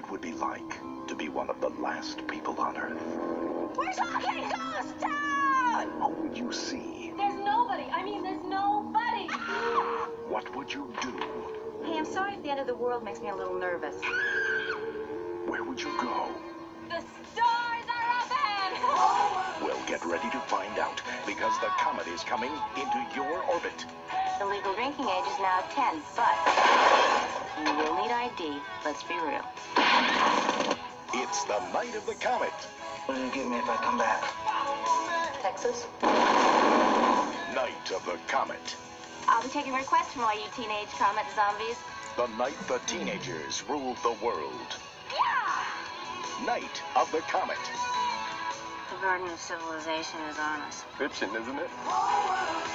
it would be like to be one of the last people on Earth? We're talking ghost town! Who would you see? There's nobody. I mean, there's nobody. What would you do? Hey, I'm sorry if the end of the world makes me a little nervous. Where would you go? The stars are up ahead! Well, get ready to find out, because the comet is coming into your orbit. The legal drinking age is now 10, but you will need ID. Let's be real. It's the night of the comet. What do you give me if I come back? Texas? Night of the comet. I'll be taking requests from all you teenage comet zombies. The night the teenagers ruled the world. Yeah! Night of the comet. The garden of civilization is on us. Fiction, isn't it?